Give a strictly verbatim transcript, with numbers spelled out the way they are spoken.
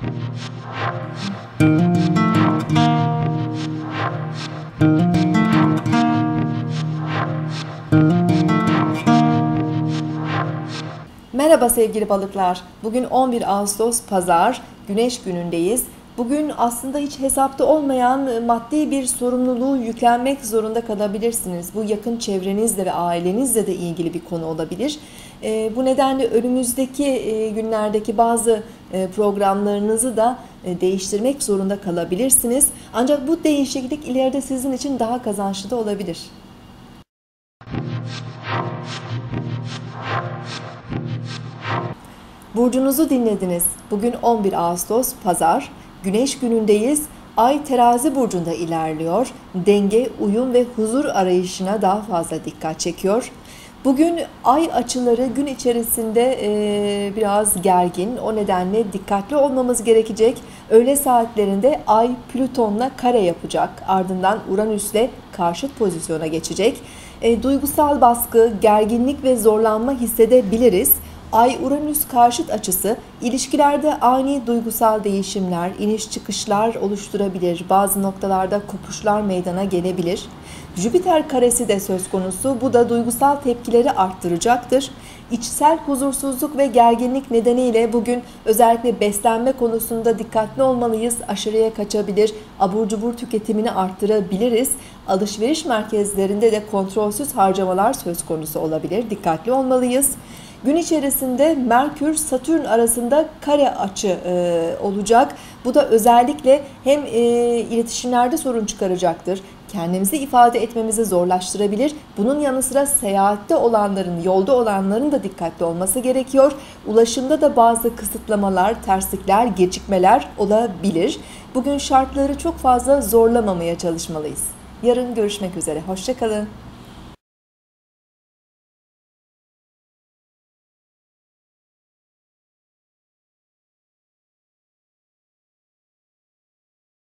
Merhaba sevgili balıklar. Bugün on bir Ağustos Pazar, Güneş günündeyiz. Bugün aslında hiç hesapta olmayan maddi bir sorumluluğu yüklenmek zorunda kalabilirsiniz. Bu yakın çevrenizle ve ailenizle de ilgili bir konu olabilir. Bu nedenle önümüzdeki günlerdeki bazı programlarınızı da değiştirmek zorunda kalabilirsiniz. Ancak bu değişiklik ileride sizin için daha kazançlı da olabilir. Burcunuzu dinlediniz. Bugün on bir Ağustos Pazar, Güneş günündeyiz. Ay Terazi burcunda ilerliyor. Denge, uyum ve huzur arayışına daha fazla dikkat çekiyor. Bugün ay açıları gün içerisinde e, biraz gergin. O nedenle dikkatli olmamız gerekecek. Öğle saatlerinde Ay Plüton'la kare yapacak. Ardından Uranüs'le karşıt pozisyona geçecek. E, duygusal baskı, gerginlik ve zorlanma hissedebiliriz. Ay-Uranüs karşıt açısı ilişkilerde ani duygusal değişimler, iniş çıkışlar oluşturabilir. Bazı noktalarda kopuşlar meydana gelebilir. Jüpiter karesi de söz konusu. Bu da duygusal tepkileri arttıracaktır. İçsel huzursuzluk ve gerginlik nedeniyle bugün özellikle beslenme konusunda dikkatli olmalıyız. Aşırıya kaçabilir, abur cubur tüketimini arttırabiliriz. Alışveriş merkezlerinde de kontrolsüz harcamalar söz konusu olabilir. Dikkatli olmalıyız. Gün içerisinde Merkür-Satürn arasında kare açı e, olacak. Bu da özellikle hem e, iletişimlerde sorun çıkaracaktır, kendimizi ifade etmemizi zorlaştırabilir. Bunun yanı sıra seyahatte olanların, yolda olanların da dikkatli olması gerekiyor. Ulaşımda da bazı kısıtlamalar, terslikler, gecikmeler olabilir. Bugün şartları çok fazla zorlamamaya çalışmalıyız. Yarın görüşmek üzere. Hoşça kalın.